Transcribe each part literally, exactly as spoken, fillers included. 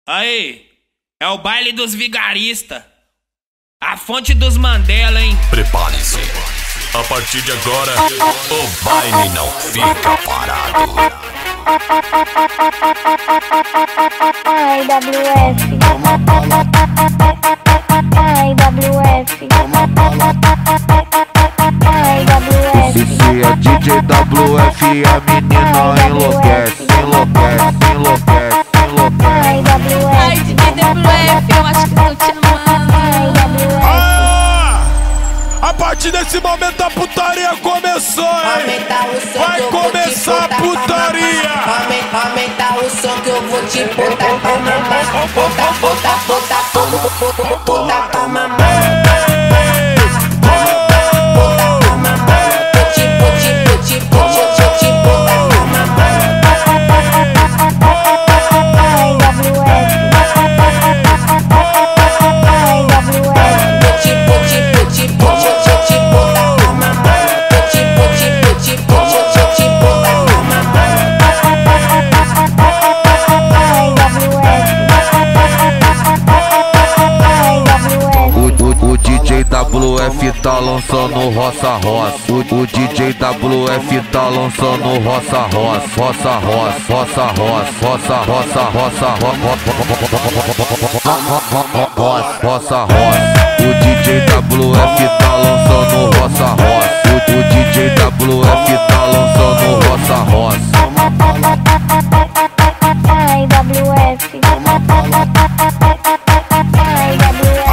Aí, é o baile dos vigaristas. A fonte dos Mandela, hein? Prepare-se. A partir de agora, o baile não fica parado. Ai, W F. Ai, W F. Ai, W F. Se é D J W F, a menina enlouquece, enlouquece, enlouquece, enlouquece. Ai, W F. Ai, D J W F, eu acho que tô te amando. Ai, W F. Ah! A partir desse momento a putaria começou, hein? Vai começar a putaria! Aumenta o som que eu vou te botar pra mamar. Bota, bota, bota, bota, bota pra mamar. O D J W F tá lançando roça roça. O, o D J W F tá lançando roça roça, roça roça, roça roça, roça roça, roça roça, roça roça. O D J W F tá lançando roça roça. O, o D J W F tá lançando roça roça. Ai, W F. Ai, W F.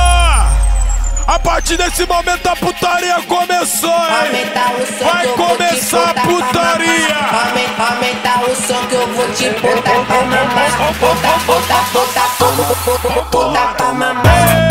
A partir desse momento a putaria começou, hein? Vai começar a putaria! Aumenta o som que eu vou te botar pra mamar. Bota, bota, bota, bota, bota pra mamar.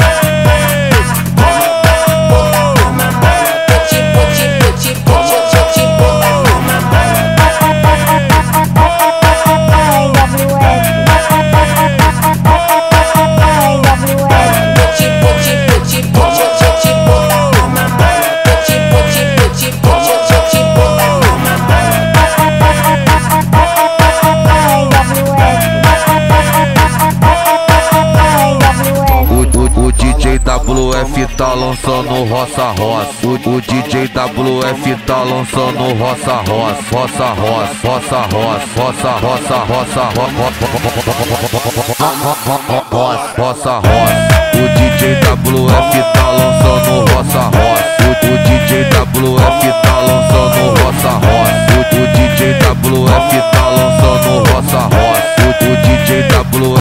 O D J W F tá lançando roça roça. O, o D J W F tá lançando roça roça, roça roça, roça roça, roça roça, roça roça, roça roça. O D J W F tá lançando roça roça. O, o D J W F tá lançando roça roça. O, o D J W F tá lançando roça roça. O, o D J W